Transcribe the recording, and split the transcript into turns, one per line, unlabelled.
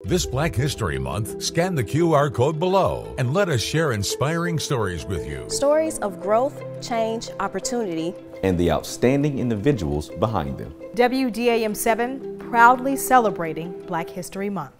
This Black History Month, scan the QR code below and let us share inspiring stories with you.
Stories of growth, change, opportunity,
and the outstanding individuals behind them.
WDAM 7 proudly celebrating Black History Month.